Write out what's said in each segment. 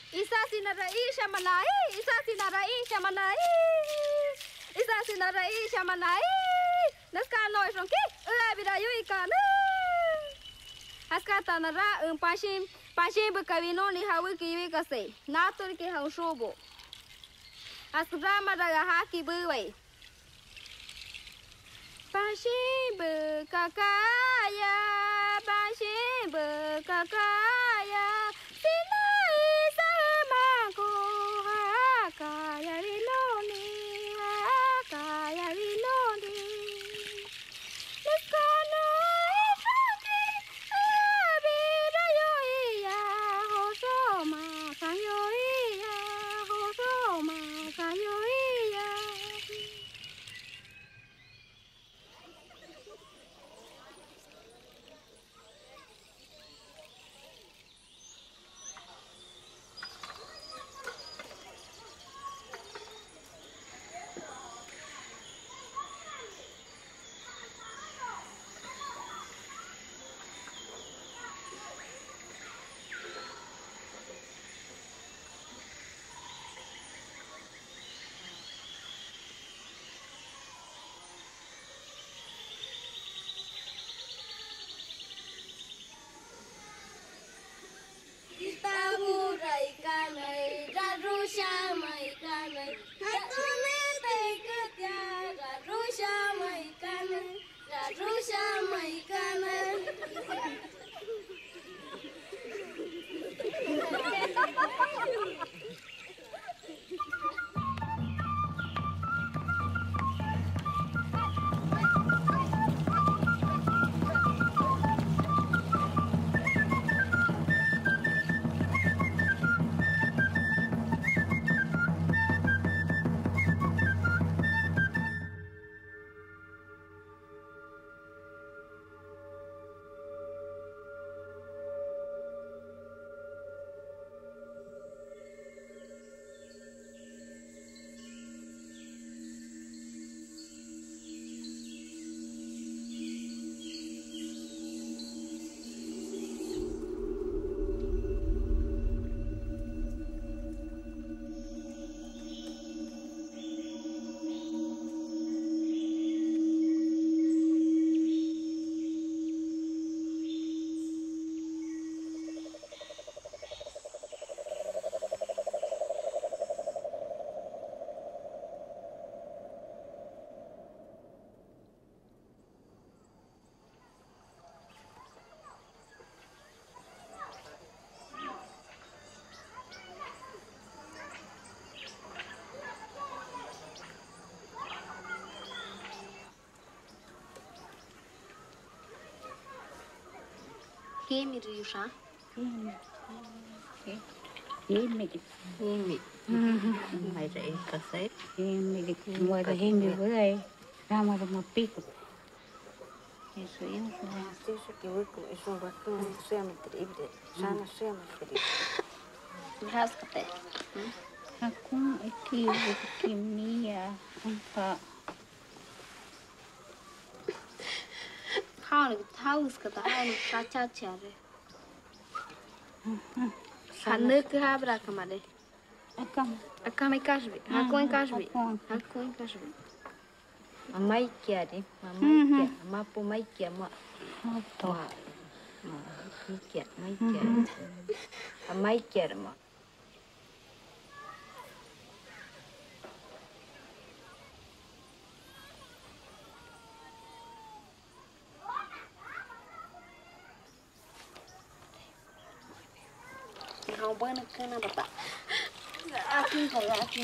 Isasina Raisha Manai, Isasina Raisha Manai, Isasina Raisha Manai, Nascano from Key, Lavida Yuikan. Ascatanara, Panshin Beka, we only how we give a say, not to get how showbo. Ascrama Haki Buway. Panshin Beka, Panshin Beka. Kemi Ryusha. Kemi. Mày dậy cả sấy. Kemi đi ngoài là Kemi với đây. Ra mà được một pic. Isso aí não foi. Isso que eu sou bacana, chama tribo, chama tribo. Rascate. Aku aqui kimia apa? Haus kata haus caca cari. Hanu ke habra kamade. Akam ikasbi. Aku ikasbi. Mamai kiari, mamai kia, mapu mai kia ma. Apa? Mai kia. Mamai kia ma. Kau bana kena bata. Aku kalau aku.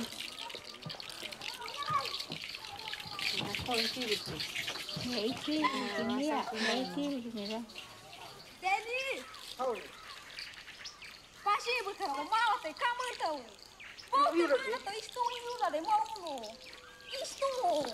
Aku ini tu. Meiki, kimia, meiki ni lah. Daddy. Oh. Panshin Beka, mau te kamu itu. Oh, itu isto ini udah deh mau lo. Isto.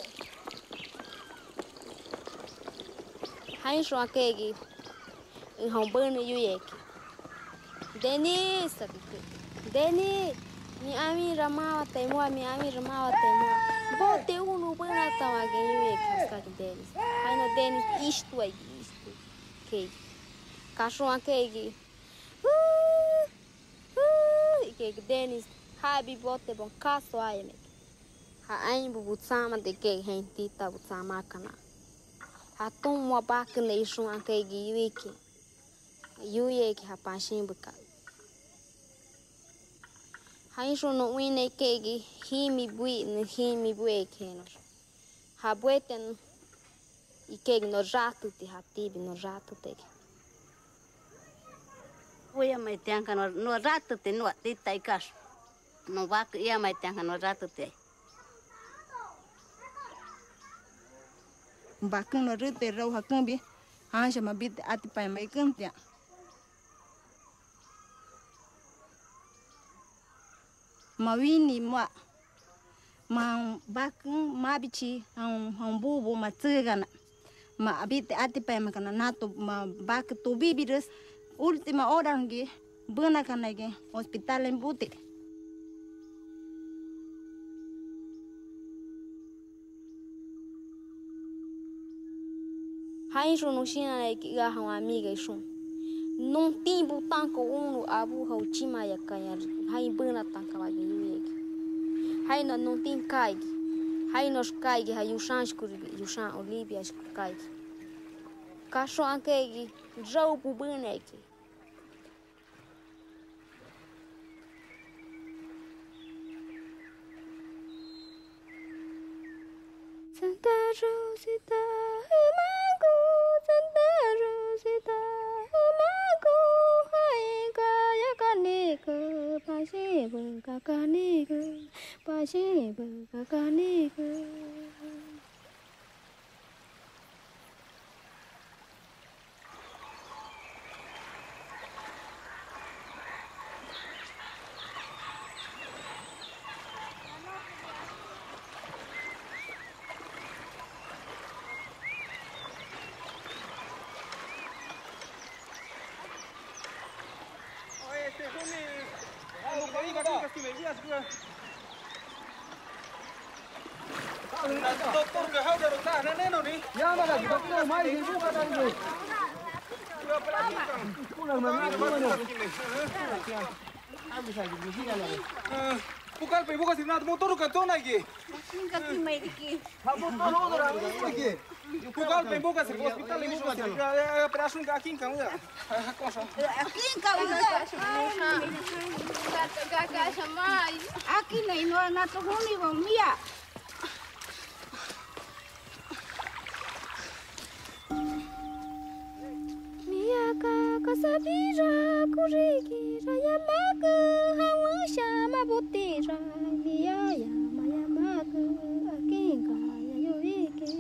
Hai so akegi. Kau bana yuyeki. Denis, Denis, mi ami ramawa temua, mi ami ramawa temua. Bote uno bana tawa ganho que Denis. Aí no Denis isto aí, isto. Que cachorro aqui. que Denis habi bote bon caso ai me. Ha ain bu butsama de que gentita butsama kana. Ha tum mo bak ne isu an que giwiki. Yuye que ha Panshin Beka. Ha isu no wine que gi himi bui que nos. Ha bueten e que no rato te ha tibi no rato te. Ia mai te anka no rato te no te tai kaso. No waka ia mai te anka no rato te. Bakun no rute rau hakumbi. Hansha mabite ati pai mai kuntia. Mawini ma bakun mabichi ang bubu matsugana. Ma abite ati pai makana nato ma bak tu bibirus. Última hora ngi buna kana ge hospital en bute. Hai no china que ga uma amiga isso. Não tem botão com um abu hauchima ya kaya. Hai buna tanka vai vir. Hai não tem cai. Hai nos cai que hai o chance curbi, o chan Olivia cai. Caso anque jau bu buna aqui. Santa Rosita, Mago, Santa Rosita, Mago, hai kaya kanika, Panshin Beka kanika, Panshin Beka kanika. Bukan pe bukan sinat motor ka to na ki. Kaki mai diki. Bukan pe bukan sir hospital ni bukan sir. Operation ka akin kamu ya. Kosa. Akin kau Kakak sama. akin na ino na to huni wa mia. Mia kakak sabira kuriki raya maga hawa shama botira. Mia ya maya maga akin kaya yoike.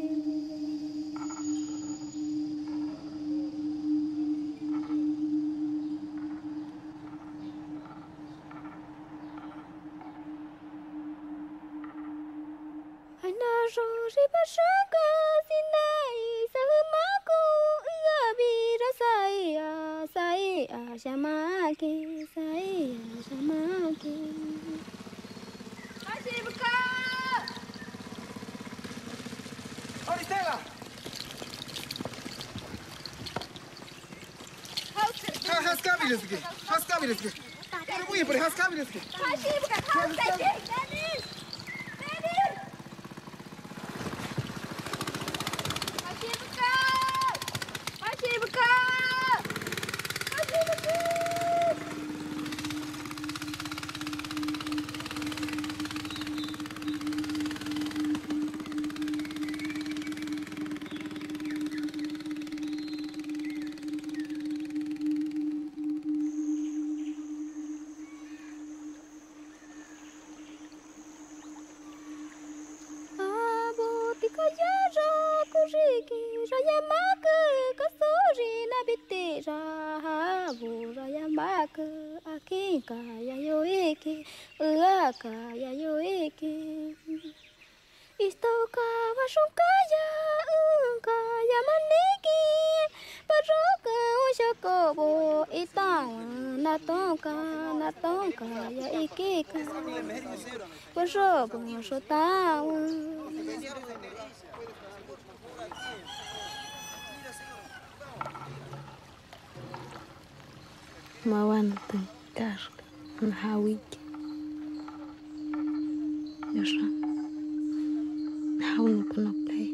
Ana rori bashaka sinai sahmaku ngabira saya shamaki saya shamaki. Panshin Beka. Oh, Stella. Has kabiles ki. Has kabiles ki. Por muy por has kabiles ki. Panshin Beka kau Dennis. Dennis. Panshin Beka. Panshin Beka. Panshin Beka. Kuriki raya maga kasori na bitira bu raya maga akin kaya yoike kaya yoike. Isto kawa shukaya kaya maniki paruka ushakobo itawa natonka ya ikika pashobo shotawa. Mawan tu, tar. نحاويك يشرا نحاول نكون بلاي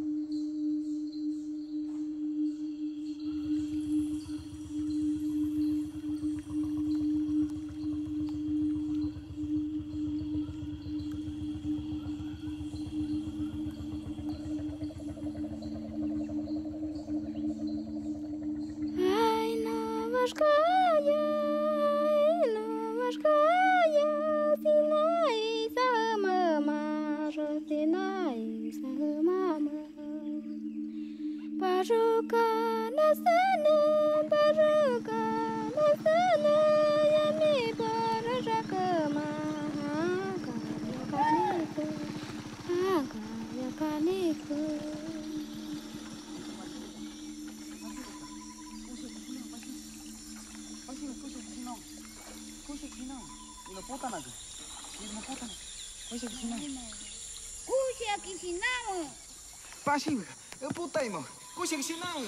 Panshin Beka, eu puta irmão. Consigo se não.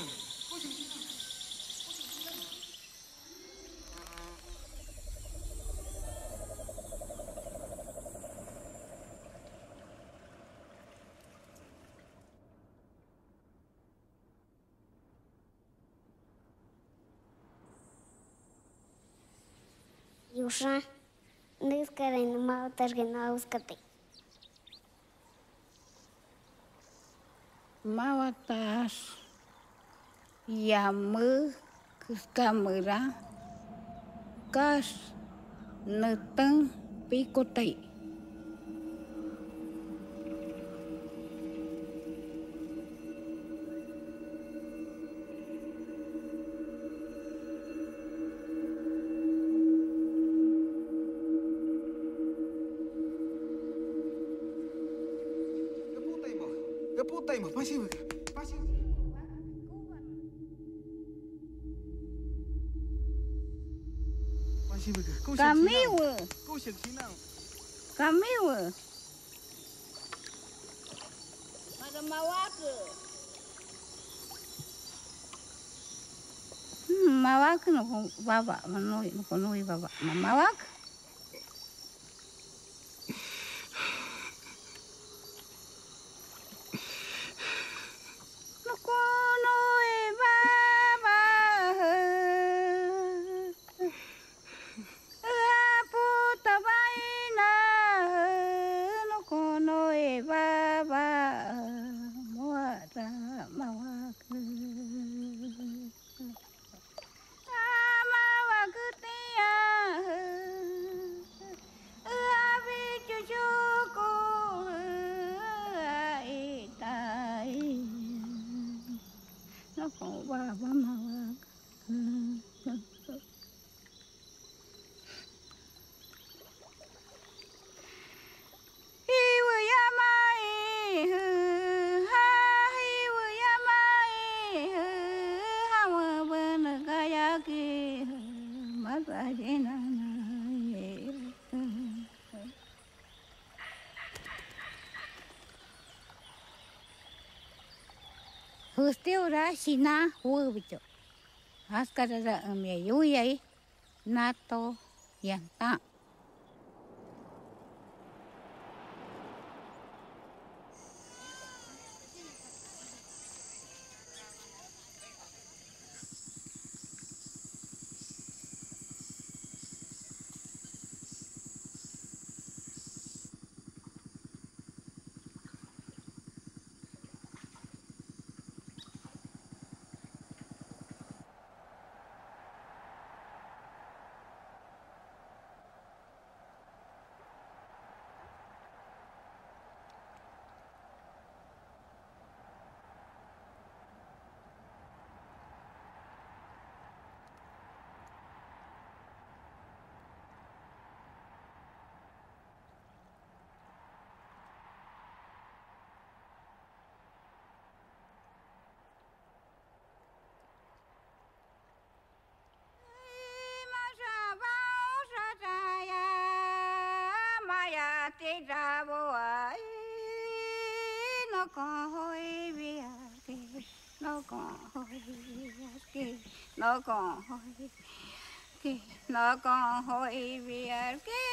Юша, не изкарай на малата жена, ускате. Mawatas yamu kamera kas neteng pikotai. Eu puta irmão. Panshin Beka. Panshin Beka. Kamiwa. Consigo se não. Kamiwa. Ada mawak. Mawak no baba manoi baba. Mawak. Husteu sina hubicho. Askara me yuyai nato yanta. Nó còn hội việc